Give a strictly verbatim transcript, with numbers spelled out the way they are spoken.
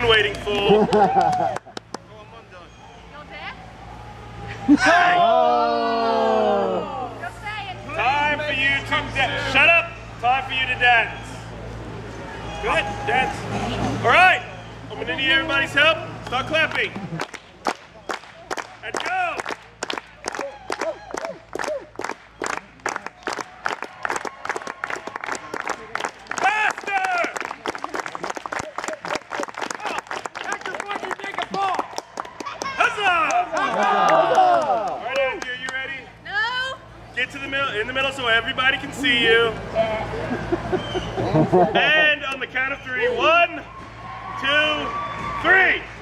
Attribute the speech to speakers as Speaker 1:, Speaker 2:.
Speaker 1: been waiting for. Oh, I'm undone. Hey!
Speaker 2: Oh. Just saying.
Speaker 1: Time for you to dance. Shut up. Time for you to dance. Good. Dance. All right. I'm going to need everybody's help. Start clapping. And go. Alright, Angji, are you ready?
Speaker 2: No.
Speaker 1: Get to the middle, in the middle so everybody can see you. And on the count of three, one, two, three.